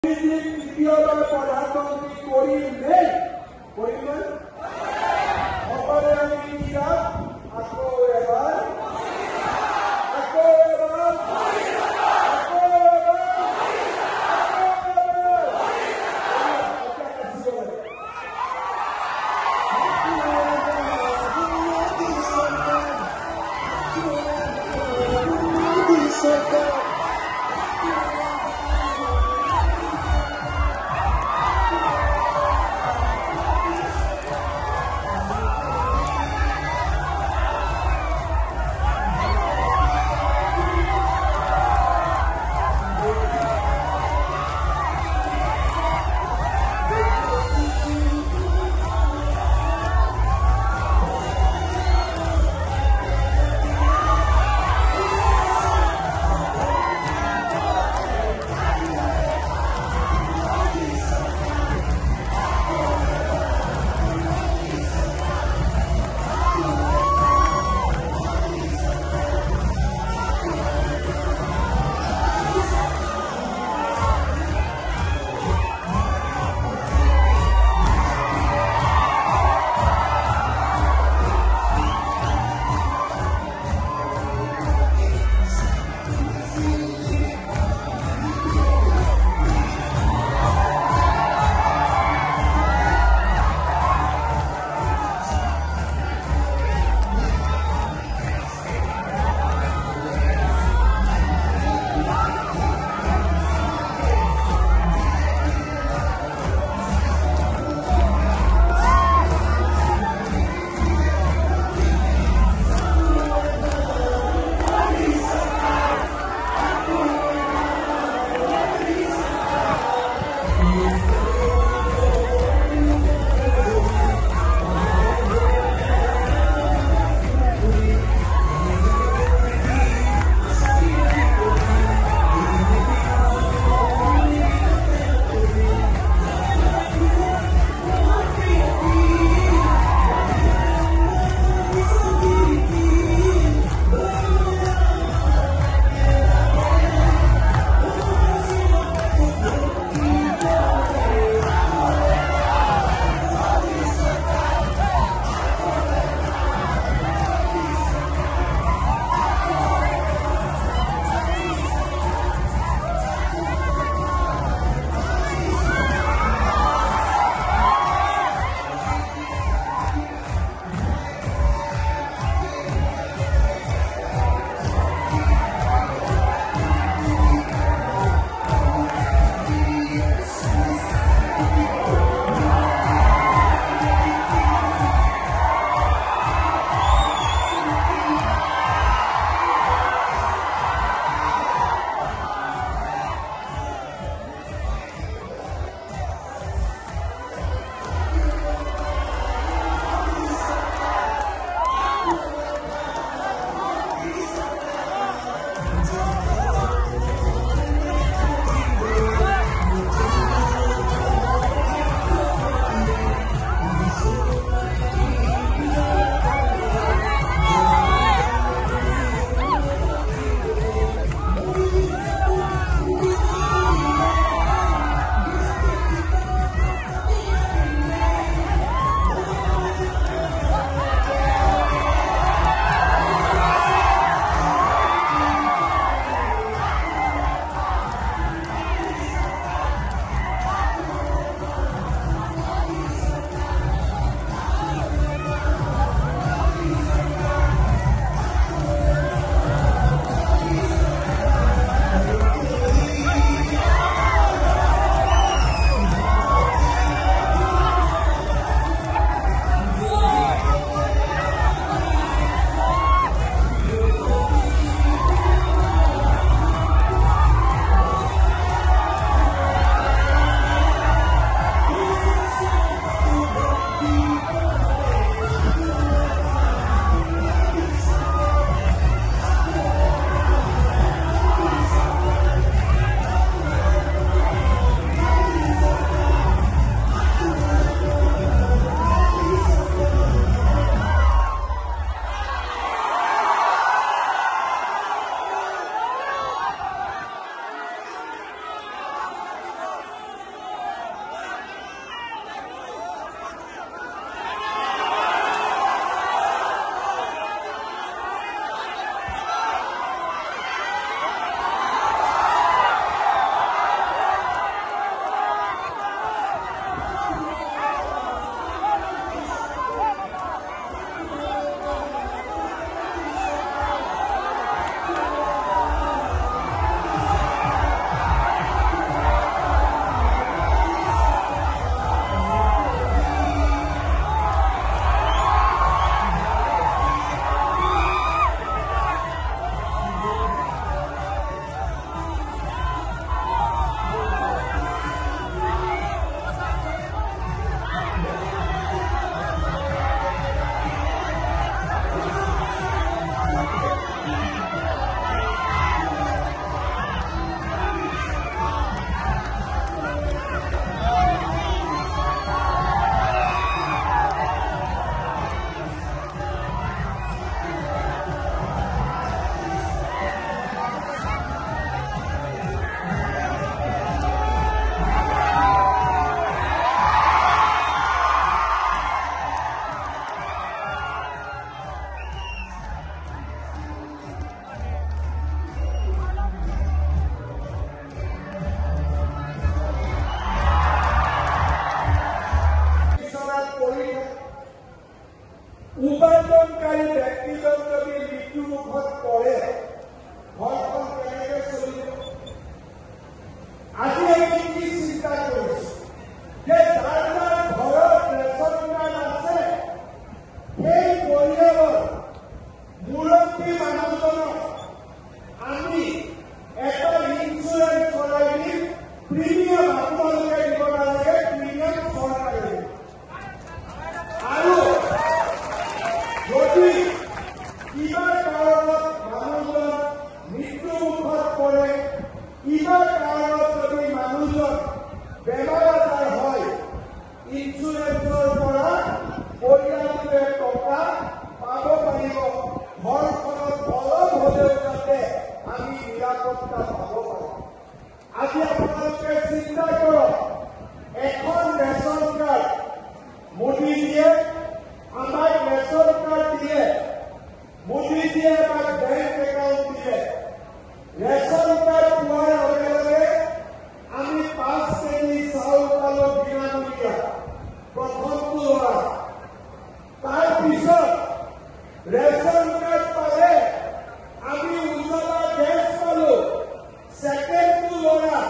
দ্বিতীয়বার প্রধানমন্ত্রী করিলেন করিলেন সকলে আমি আকৌ এবার আপোনালোকে দিব নালাগে, প্ৰিমিয়াম চৰকাৰে দিব। আৰু যদি কিবা কাৰণত মানুহজন মৃত্যুমুখত পৰে, কিবা কাৰণত যদি মানুহজন বেমাৰ আজাৰ হয়, ইঞ্চুৰেঞ্চৰ পৰা পৰিয়ালটোৱে টকা পাব পাৰিব। ঘৰখনত অলপ হ'লেও যাতে আমি নিৰাপত্তা পাব পাৰোঁ। আজি আপোনালোকে চিন্তা কৰক, এখন ৰেচন কাৰ্ড মোদীজীয়ে আমাক ৰেচন কাৰ্ড দিয়ে, মোদীজীয়ে আমাক বেংক একাউণ্ট দিয়ে। ৰেচন কাৰ্ড পোৱাৰ লগে লগে আমি 5 কেজি চাউল পালো বিনামূলীয়া, প্ৰথমটো ল'ৰা। তাৰপিছত ৰেচন কাৰ্ড পালে আমি উজ্জ্বলা গেছ পালো, ছেকেণ্ডটো ল'ৰা।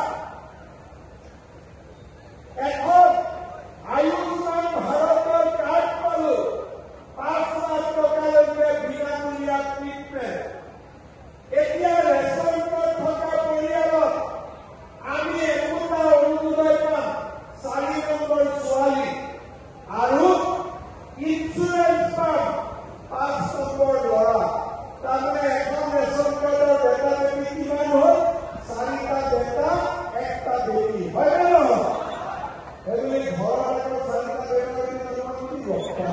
এখন আয়ুষ্মান ভাৰতৰ কাৰ্ড পালো, 5 লাখ টকালৈকে বিনামূলীয়া ট্ৰিটমেণ্ট। এতিয়া ৰেচন কাৰ্ড থকা পৰিয়ালত আমি একোটা অৰুণোদয় পাম, 4 নম্বৰ ছোৱালী, আৰু ইঞ্চুৰেঞ্চ পাম 5 নম্বৰ ল'ৰা। তাৰমানে এখন ৰেচন কাৰ্ডৰ বেটা বেটি কিমান হ'ল? 4টা বেটা 1টা বেটি, হয় নে নহয়? সেইবুলি ঘৰৰ আগত 4টা বেটা বেটি দিব,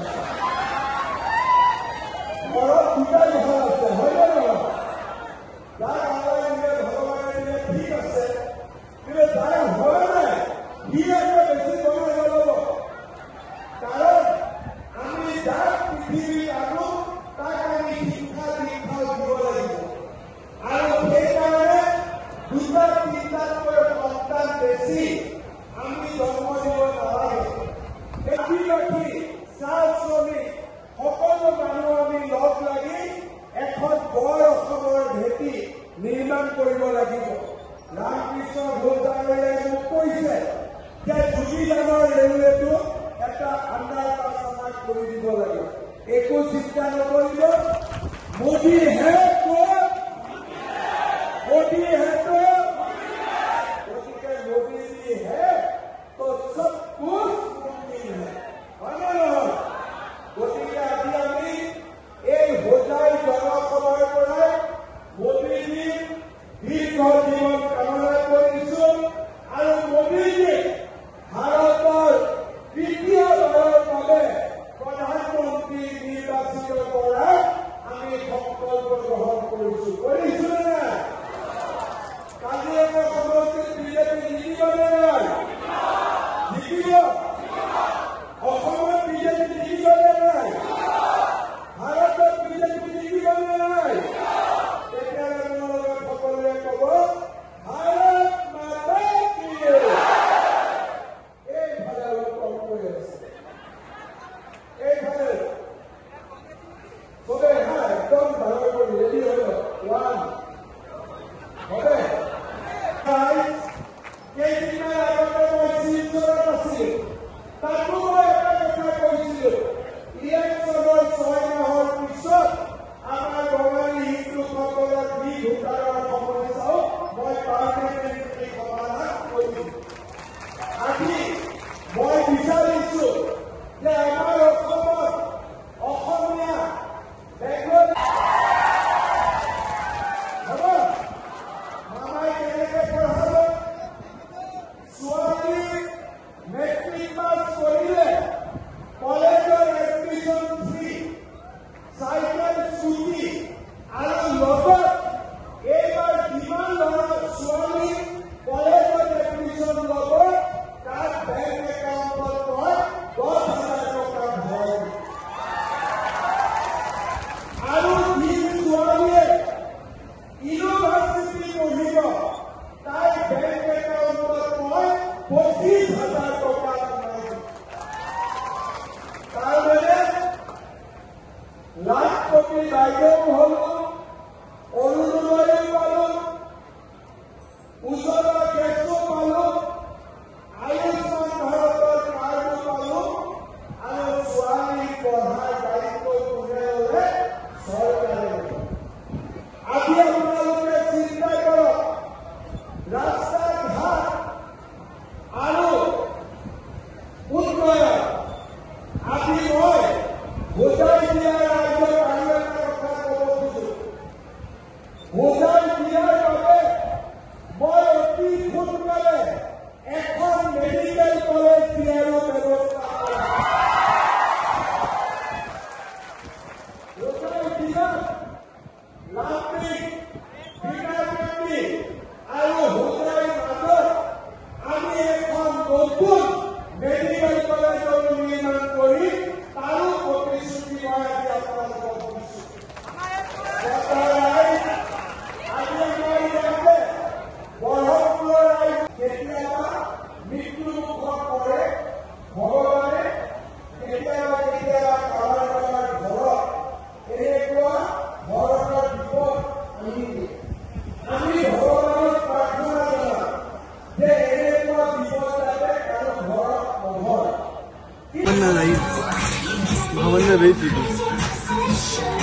ঘৰত 2টা ঘৰ আছে, হয় নে নহয়? যাৰ আল্লাহে দিলে, ভগৱানে দিলে, ঠিক আছে, কিন্তু যাৰ হোৱা নাই সি আকৌ বেছি বনাই নল'ব। কাৰণ আমি যাক পৃথিৱীত আনো তাক আমি শিক্ষা দীক্ষাও দিব লাগিব। আৰু সেইকাৰণে 2টা-3টাতকৈ সন্তান বেছি আমি জন্ম দিব নালাগে। খেতি-বাতি, চাহ শ্ৰমিক সকলো মানুহ আমি লগ লাগি এখন বৰ অসমৰ ভেটি নিৰ্মাণ কৰিব লাগিব। ৰামকৃষ্ণ ঘোষ ডাঙৰীয়াই মোক কৈছে যে জুবিলানৰ ৰেলৱেটো এটা আণ্ডাৰপাছ আমাক কৰি দিব লাগে। একো চিন্তা নকৰিব, মোদী হে ক'ত, মোদী হে তো, গতিকে মোদীজী হে তো চব কুছ মুমকিন হে, হয় নে নহয়? গতিকে আজি আমি এই হোজাই জনসভাৰ পৰাই মোদীজীৰ দীৰ্ঘ জীৱন কামনা কৰিছো। আৰু মোদীজীক ভাৰতৰ তৃতীয়বাৰৰ বাবে প্ৰধানমন্ত্ৰী নিৰ্বাচিত কৰাৰ আমি সংকল্প গ্ৰহণ কৰিছো নে নাই? কাজিৰঙা সমষ্টিত বিজেপি জিকিব নে নাই? জিকিব। অসমত বিজেপি জিকিব নে নাই? ভাৰতত বিজেপি জিকিব নে নাই? তেতিয়াহ'লে মোৰ লগত সকলোৱে ক'ব, ভাৰত মাতা কি জয়। এইফালে অলপ কম কৰি আছে, এইফালে চবে হা একদম ডাঙৰ কৰি ৰেডি হৈ লওক। 1 হবে। কেইদিনমান আগতে মই শিলচৰত আছিলোঁ, তাতো মই এটা কথা কৈছিলোঁ, ইলেকশ্যনৰ 6 মাহৰ পিছত আমাৰ বঙালী হিন্দুসকলৰ যি ভোটাৰৰ সমস্যাও মই পাৰ্লিমেণ্টাৰী সভাত কৰিম। আজি মই বিচাৰিছো যে আমাৰ অসমত অসমীয়া বেংগলী হ'ব। মামাই কেনেকে পঢ়াব? ছোৱালী মেট্ৰিক পাছ কৰিলে কলেজৰ এডমিশ্যন ফ্ৰী, চাইকেল স্কুটি, আৰু লগত এইবাৰ যিমান ল'ৰা ছোৱালী কলেজত এডমিশ্যন ল'ব তাত বেংক একাউণ্টত মই 10,000 টকা ভৰাই দিম। আৰু যি ছোৱালীয়ে ইউনিভাৰ্চিটি পঢ়িব তাই বেংক একাউণ্টত মই 25,000 টকা ভৰাই দিম। তাৰমানে লাখপতি বাইদেউ হলো, অৰুণোদয়ো পালো, উজ্জ্বলা গেছো পালো, আয়ুষ্মান ভাৰতৰ কাৰ্ডো পালো, আৰু ছোৱালী পঢ়াৰ দায়িত্ব কোনে ল'লে? চৰকাৰে ল'লে। আজি আপোনালোকে চিন্তা কৰক, ৰাস্তা ঘাট আৰু भाई भवन में भेज दी थी।